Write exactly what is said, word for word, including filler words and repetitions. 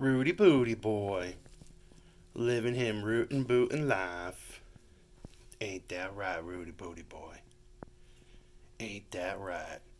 Rootie Booty boy. Living him rootin' bootin' life. Ain't that right, Rootie Booty boy? Ain't that right?